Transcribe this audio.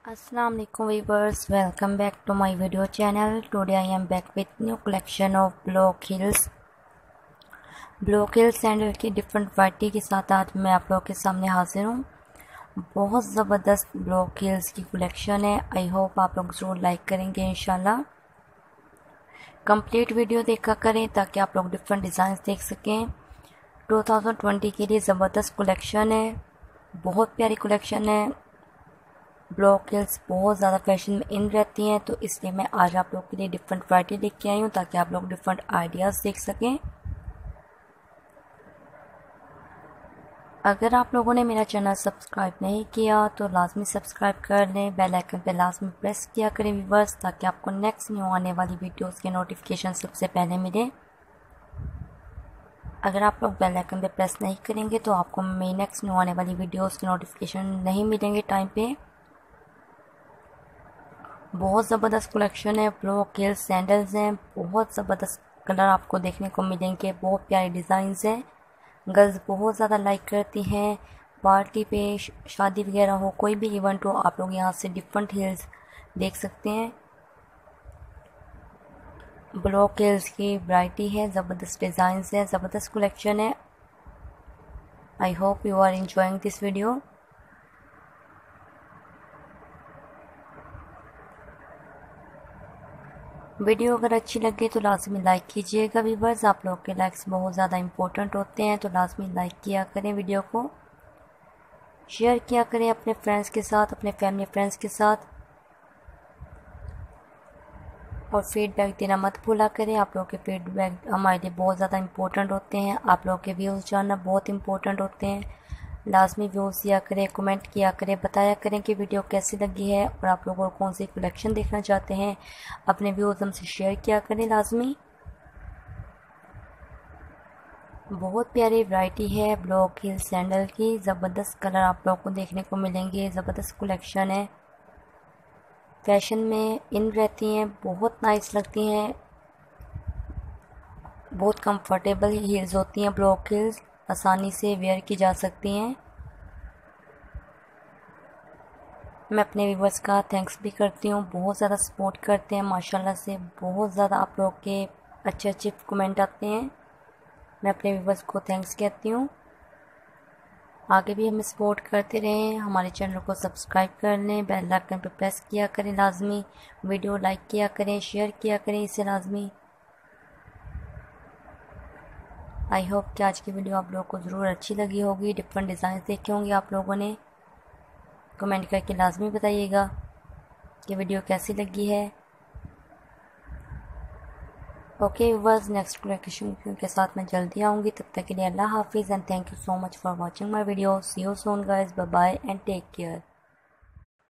Assalamu alaikum viewers, welcome back to my video channel. Today I am back with new collection of Block Heels sandal की different variety के साथ आज मैं आप लोगों के सामने हाजिर हूँ। बहुत ज़बरदस्त ब्लॉक हील्स की कलेक्शन है। आई होप आप लोग ज़रूर लाइक करेंगे इंशाल्लाह। कंप्लीट वीडियो देखा करें ताकि आप लोग डिफरेंट डिज़ाइन देख सकें। 2020 के लिए ज़बरदस्त कलेक्शन है, बहुत प्यारी कलेक्शन है। ब्लॉक हील्स बहुत ज़्यादा फैशन में इन रहती हैं, तो इसलिए मैं आज आप लोग के लिए डिफरेंट वैरायटी लेके आई हूँ ताकि आप लोग डिफरेंट आइडियाज़ देख सकें। अगर आप लोगों ने मेरा चैनल सब्सक्राइब नहीं किया तो लाजमी सब्सक्राइब कर लें, बेल आइकन पे लाजमी प्रेस किया करें व्यूअर्स, ताकि आपको नेक्स्ट न्यू आने वाली वीडियोस के नोटिफिकेशन सबसे पहले मिले। अगर आप लोग बेल आइकन पे प्रेस नहीं करेंगे तो आपको मेरी नेक्स्ट न्यू आने वाली वीडियोस के नोटिफिकेशन नहीं मिलेंगे टाइम पे। बहुत ज़बरदस्त कलेक्शन है। ब्लॉक हील्स सैंडल्स हैं, बहुत ज़बरदस्त कलर आपको देखने को मिलेंगे, बहुत प्यारे डिज़ाइंस हैं। गर्ल्स बहुत ज़्यादा लाइक करती हैं। पार्टी पे, शादी वगैरह हो, कोई भी इवेंट हो, आप लोग यहाँ से डिफरेंट हील्स देख सकते हैं। ब्लॉक हील्स की वैरायटी है, ज़बरदस्त डिज़ाइंस है, ज़बरदस्त कलेक्शन है। I hope you are enjoying this video. Video अगर अच्छी लगे तो लाजमी लाइक कीजिएगा व्यूअर्स। आप लोग के लाइक्स बहुत ज़्यादा इंपॉर्टेंट होते हैं, तो लाजमी लाइक किया करें, वीडियो को शेयर किया करें अपने फ्रेंड्स के साथ, अपने फैमिली फ्रेंड्स के साथ, और फीडबैक देना मत भूला करें। आप लोग के फीडबैक हमारे लिए बहुत ज़्यादा इंपॉर्टेंट होते हैं। आप लोग के व्यूज़ जानना बहुत इंपॉर्टेंट होते हैं। लाजमी व्यूज़ दिया करें, कमेंट किया करें, बताया करें कि वीडियो कैसी लगी है और आप लोग और कौन सी कलेक्शन देखना चाहते हैं। अपने व्यूज़ हमसे शेयर किया करें लाजमी। बहुत प्यारी वैरायटी है ब्लॉक हील सैंडल की, ज़बरदस्त कलर आप लोग को देखने को मिलेंगे, ज़बरदस्त कलेक्शन है। फैशन में इन रहती हैं, बहुत नाइस लगती हैं, बहुत कंफर्टेबल हील्स होती हैं। ब्लॉक हील्स आसानी से वेयर की जा सकती हैं। मैं अपने व्यूवर्स का थैंक्स भी करती हूँ, बहुत ज़्यादा सपोर्ट करते हैं माशाल्लाह से। बहुत ज़्यादा आप लोग के अच्छे अच्छे कमेंट आते हैं, मैं अपने व्यूवर्स को थैंक्स कहती हूँ। आगे भी हमें सपोर्ट करते रहें। हमारे चैनल को सब्सक्राइब कर लें, बेल आइकन पर प्रेस किया करें लाजमी, वीडियो लाइक किया करें, शेयर किया करें इसे लाजमी। आई होप कि आज की वीडियो आप लोगों को ज़रूर अच्छी लगी होगी। डिफरेंट डिज़ाइन देखे होंगे आप लोगों ने, कमेंट करके लाजमी बताइएगा कि वीडियो कैसी लगी है। ओके व्यूअर्स, नेक्स्ट कलेक्शन के साथ मैं जल्दी आऊँगी। तब तक के लिए अल्लाह हाफिज़ and thank you so much for watching my video. See you soon guys, bye bye and take care.